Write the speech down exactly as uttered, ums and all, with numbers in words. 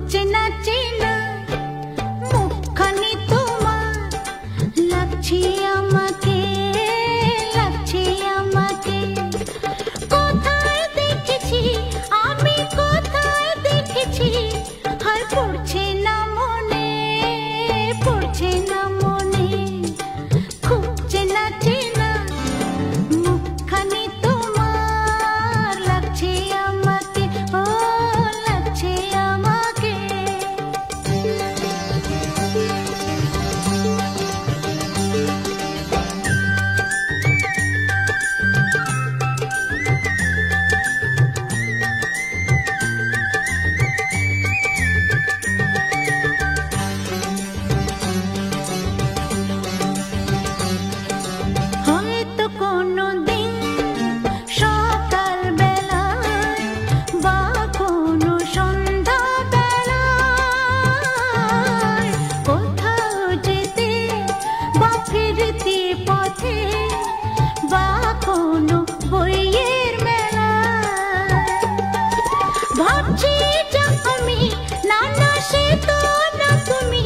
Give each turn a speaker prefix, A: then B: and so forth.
A: চেনা চেনা মুখখানি তোমার লাগছে আমাকে, লাগছে আমাকে। কোথায় দেখেছি আমি, কোথায় দেখেছি, আর পড়ছে না মনে, পড়ছে না মনে। খুব চেনা চেনা মুখখানি তোমার লাগছে আমাকে, ও লাগছে আমাকে। হয়তো কোনো দিন সকাল বেলায় বা কোনো সন্ধ্যা বেলায় কোথাও যেতে বা ফিরতে পথে বা কোনো বইয়ের মেলায় ভাবছি যা আমি, না না সে তো না তুমি,